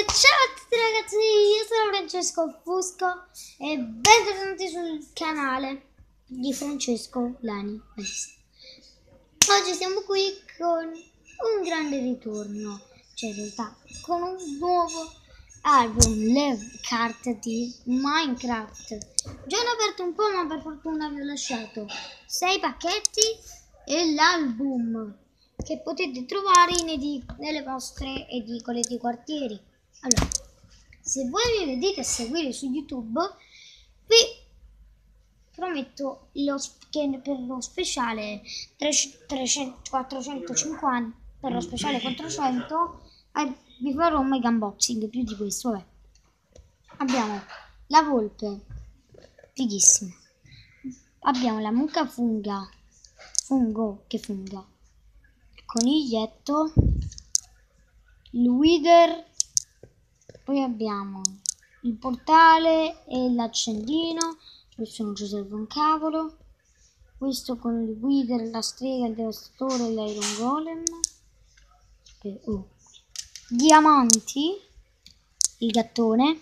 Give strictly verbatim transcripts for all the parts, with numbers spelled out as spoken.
Ciao a tutti ragazzi, io sono Francesco Fusco e bentornati sul canale di Francesco Lani. Oggi siamo qui con un grande ritorno, cioè in realtà con un nuovo album, le carte di Minecraft. Già ne ho aperto un po', ma per fortuna vi ho lasciato sei pacchetti e l'album che potete trovare in edi- nelle vostre edicole di quartieri. Allora, se voi mi vedete a seguire su YouTube, vi prometto lo, che per lo speciale trecento, quattrocentocinquanta, per lo speciale quattrocento, eh, vi farò un mega unboxing più di questo. Vabbè. Abbiamo la volpe, fighissima. Abbiamo la mucca funga, fungo che funga, il coniglietto, il wither. Poi abbiamo il portale e l'accendino, questo non ci serve un cavolo. Questo con il wither, la strega, il devastatore e l'iron golem. E, oh. Diamanti, il gattone,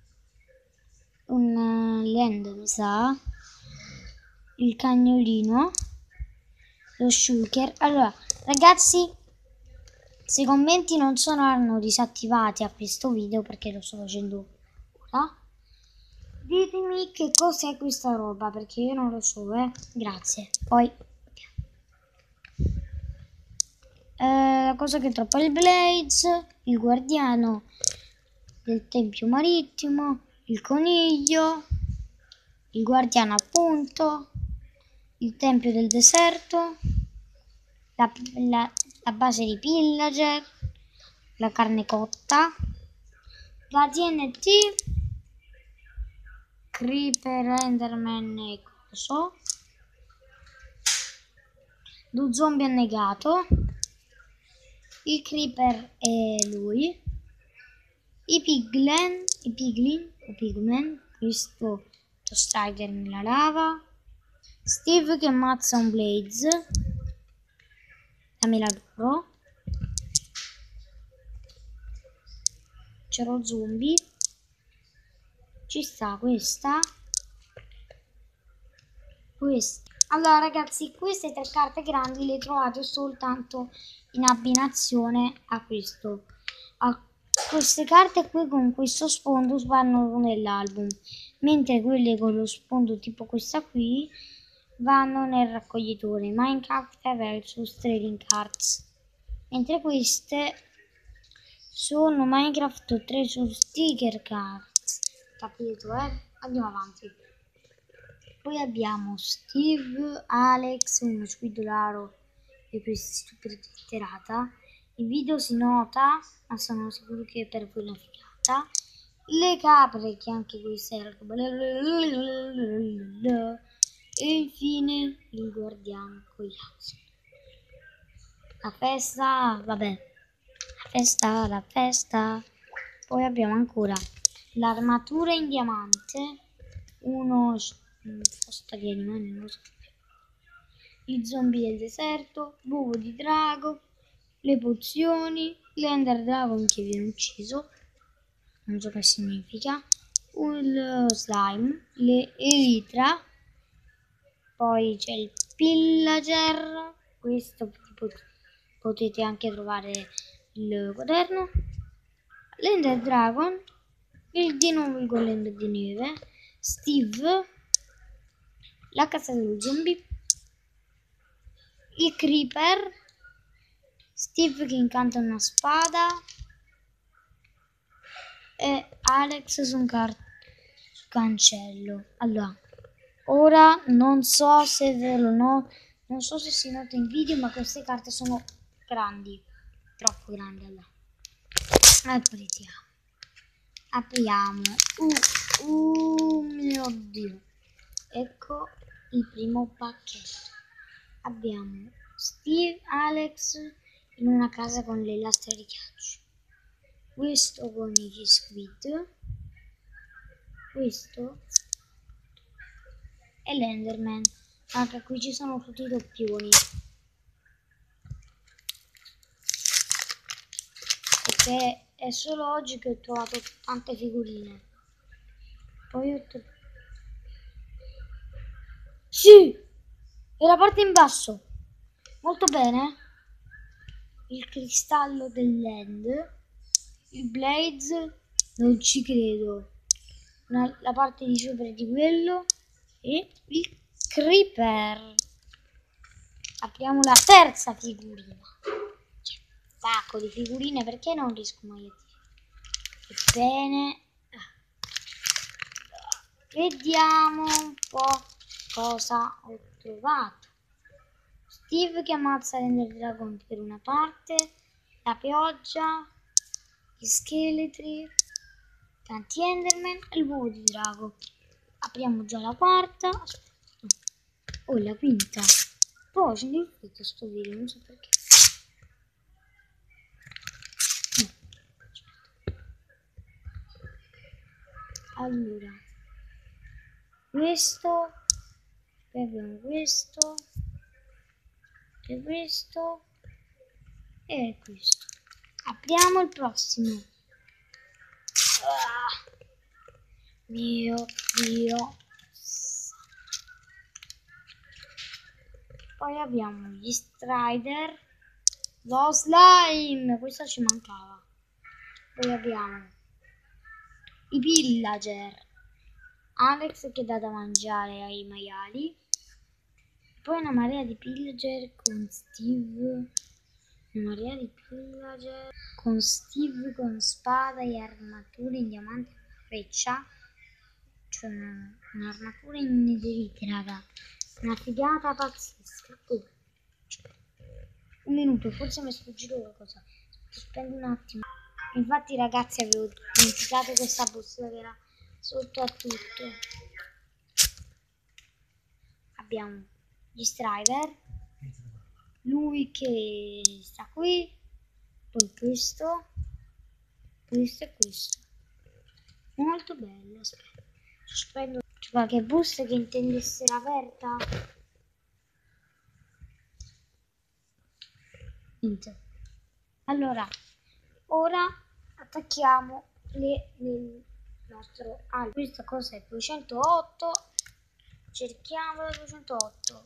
un uh, land mi sa, il cagnolino, lo shulker. Allora ragazzi, se i commenti non sono disattivati a questo video, perché lo sto facendo ora, ditemi che cos'è questa roba, perché io non lo so, eh. Grazie. Poi eh, la cosa che è troppo, il Blades, il guardiano del tempio marittimo, il coniglio, il guardiano appunto, il tempio del deserto, la, la, la base di pillager, la carne cotta, la T N T, Creeper, Enderman e coso, lo zombie annegato, il Creeper e lui, i Piglin, i Piglin, o Pigmen, questo Strider nella lava, Steve che ammazza un Blaze, la mela d'oro, c'è lo zombie, ci sta questa, questa. Allora ragazzi, queste tre carte grandi le trovate soltanto in abbinazione a questo. A queste carte qui con questo sfondo vanno nell'album, mentre quelle con lo sfondo tipo questa qui vanno nel raccoglitore Minecraft versus Trading Cards, mentre queste sono Minecraft tre su Sticker Cards, capito eh? Andiamo avanti. Poi abbiamo Steve, Alex, uno squidolaro e questa super twitterata. Il video si nota, ma sono sicuro che per voi è una figata. Le capre, che anche questa era. E infine il guardiano con gli azzi. La festa, vabbè. La festa, la festa. Poi abbiamo ancora l'armatura in diamante. Uno Costa di animali, non lo so più. I zombie del deserto, l'uovo di drago, le pozioni, l'ender dragon che viene ucciso, non so che significa, il slime, le elitra, poi c'è il pillager, questo potete anche trovare il quaderno, l'ender dragon, il di nuovo il golem di neve, Steve, la casa dello zombie, il creeper, Steve che incanta una spada e Alex su un car- su cancello. Allora, ora non so se è vero o no, non so se si nota in video, ma queste carte sono grandi, troppo grandi. Allora, apriamo, apriamo. Uh, uh, mio Dio. Ecco il primo pacchetto. Abbiamo Steve, Alex in una casa con le lastre di ghiaccio, questo con gli squid, questo è l'Enderman. Anche qui ci sono tutti i doppioni, perché è solo oggi che ho trovato tante figurine. Poi ho trovato... Sì! E la parte in basso. Molto bene. Il cristallo dell'end. Il Blades. Non ci credo. Una, la parte di sopra di quello. E il Creeper. Apriamo la terza figurina. C'è un sacco di figurine, perché non riesco mai a dire? Ebbene, vediamo un po' cosa ho trovato. Steve che ammazza l'Ender Dragon per una parte, la pioggia, gli scheletri, tanti Enderman e il uovo di drago. Apriamo già la quarta. Oh, la quinta. Oh, c'è un difetto sto video, non so perché. Allora, questo, poi abbiamo questo, e questo, e questo. Apriamo il prossimo. Ah, mio Dio. Poi abbiamo gli Strider, lo slime, questo ci mancava. Poi abbiamo i villager, Alex che dà da mangiare ai maiali, poi una marea di pillager con Steve, una marea di pillager con Steve con spada e armatura in diamante e freccia, cioè un'armatura in netherite, raga, una figata pazzesca. Oh. Un minuto, forse mi è sfuggito qualcosa, spendo un attimo. Infatti ragazzi avevo dimenticato questa bussola che era sotto a tutto. Abbiamo gli Strider, lui che sta qui, poi questo, questo e questo. Molto bello, aspetta. Spendo c'è qualche busta che intende essere aperta. Niente. Allora, ora attacchiamo le, le nostro albero. Questa cosa è duecentootto. Cerchiamo la duecentootto.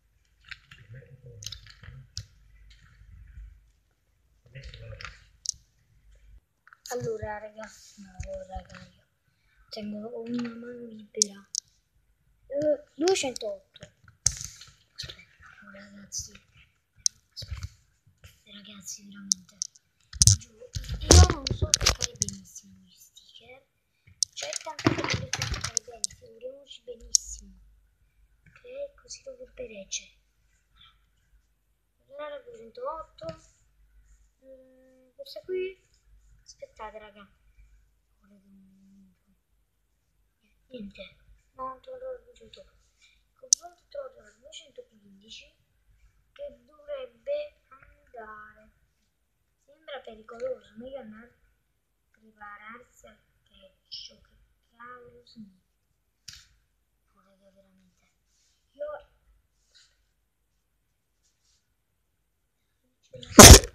Allora ragazzi, no ragazzi, tengo una mano libera. Uh, duecentootto. Aspetta, ragazzi. Aspetta. Ragazzi, veramente. Io non so toccare benissimo gli sticker. C'è tanto che non li fa toccare bene, figuriamoci benissimo. Ok, così dovrebbe reggere. Allora duecentootto. Mm, questa qui. Aspettate raga. Niente. No, ho trovato duecentootto. Confronto trovato la duecentoquindici che dovrebbe andare. Sembra pericoloso, meglio andare a prepararsi al peggio. Che cavolo significa? Raga, veramente. Io